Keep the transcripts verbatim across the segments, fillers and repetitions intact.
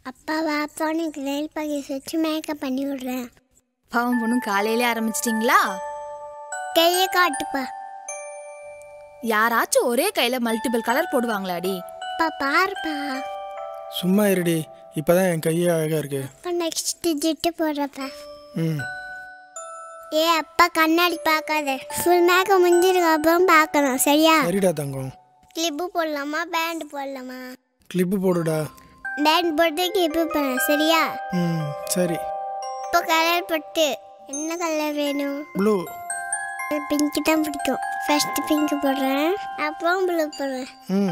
அப்பா வாப்பா எனக்கு நெயில் பாலிஷ் வச்சு மேக்கப் பண்ணி விடுறேன். பாவம் பொண்ணும் காலையிலே ஆரம்பிச்சிட்டிங்களா? கையை காட்டுப்பா. யாராச்சும் ஒரே கையில மல்டிபிள் கலர் போடுவாங்களாடி? அப்பா பாருப்பா. சும்மா இருடி, இப்பதான் என் கையே அழகா இருக்கு. அப்பா நெக்ஸ்ட் டிஜிட் போடுறப்ப. ம். ஏ அப்பா கண்ணாடி பார்க்காத. ஃபுல் மேக்கப் முடிஞ்சிருக்கு அப்புறம் பார்க்கணும் சரியா? சரிடா தங்கம். கிளிப்பு போடலாமா பேண்ட் போடலாமா? கிளிப்பு போடுடா. பேண்ட் போட்டு கிளிப்பு பண்ண சரியா? ம் சரி. இப்போ கலர் போட்டு என்ன கலர் வேணும்? ப்ளூ. பிங்க் தான் பிடிக்கும். ஃபர்ஸ்ட் பிங்க் போடுறேன் அப்புறம் ப்ளூ போடுறேன். ம்.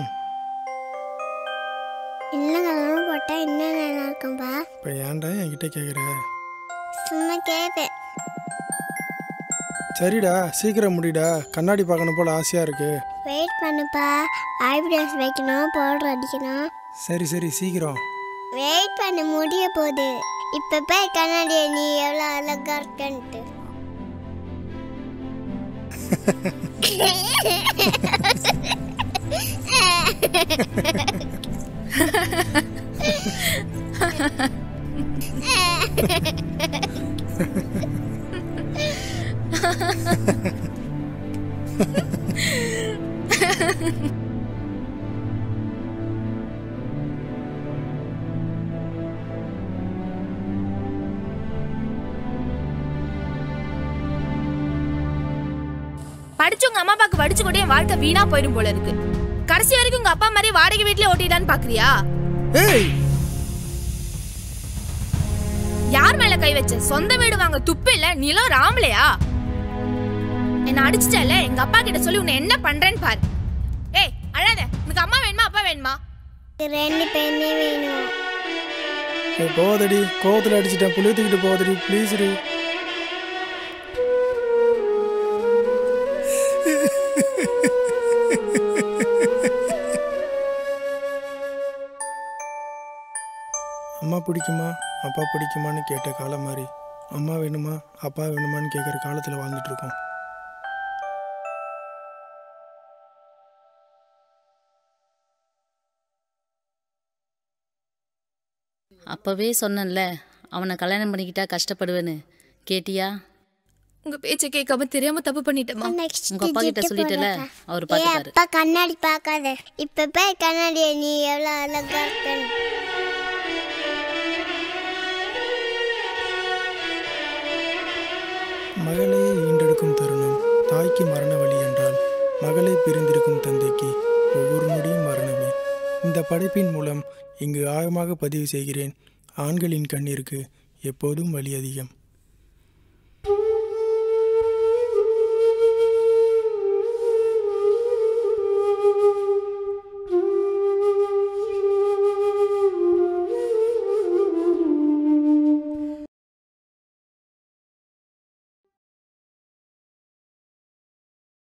என்ன கலரும் போட்டால் இன்னும் நல்லா இருக்கும்பா. இப்போ ஏன்டா என்கிட்ட கேட்குற? சும்மா கேட்பேன். சரிடா சீக்கிரம் முடிடா, கண்ணாடி பார்க்கணும் போல ஆசையா இருக்கு. வெயிட் பண்ணுப்பா, ஐப்ரோஸ் வைக்கணும், பவுடர் அடிக்கணும். சரி சரி சீக்கிரம். வெயிட் பண்ண முடிய போகுது. இப்போ போய் கண்ணாடி நீ எவ்வளோ அழகா இருக்கன்ட்டு. படிச்சு உங்க அம்மா அப்பாக்கு படிச்சு கூட என் வாழ்க்கை வீணா போயிடும் போல இருக்கு. கடைசி வரைக்கும் உங்க அப்பா மாதிரி வாடகை வீட்டுல ஓட்டிடான்னு பாக்குறியா? ஏய், யார் மேல கை வச்ச? சொந்த வீடு வாங்க துப்பு இல்ல, நிலம் ராமலையா? என்ன அடிச்சிட்டல, எங்க அப்பா கிட்ட சொல்லி உன்னை என்ன பண்றேன்னு பாரு. ஏய் அழாத, உனக்கு அம்மா வேணுமா அப்பா வேணுமா? ரெண்டு பேருமே வேணும். ஏய் போதடி, கோவத்துல அடிச்சிட்டேன், புளியத்துக்கிட்டு போதடி ப்ளீஸ் டி. அம்மா பிடிக்குமா அப்பா பிடிக்குமான்னு கேட்ட காலம் மாதிரி அம்மா வேணுமா அப்பா வேணுமான்னு கேட்குற காலத்தில் வாழ்ந்துட்டு இருக்கோம். அப்பவே சொன்னேன்ல அவனை கல்யாணம் பண்ணிக்கிட்டா கஷ்டப்படுவேன்னு, கேட்டியா? உங்க பேச்ச கேட்காம தெரியாம தப்பு பண்ணிட்டேமா. உங்க அப்பா கிட்ட சொல்லிட்டல, அவர் பாத்துப்பாரு. அப்பா கண்ணாடி பார்க்காத. இப்ப போய் கண்ணாடி நீ எவ்வளவு அழகா இருக்கன்னு. மகளையே ஈண்டெடுக்கும் தருணம் தாய்க்கு மரண வழி என்றால் மகளை பிரிந்திருக்கும் தந்தைக்கு ஒவ்வொரு நொடியும் மரணமே. இந்த படைப்பின் மூலம் இங்கு ஆழமாக பதிவு செய்கிறேன், ஆண்களின் கண்ணீருக்கு எப்போதும் வலி அதிகம்.